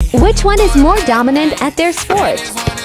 Which one is more dominant at their sport?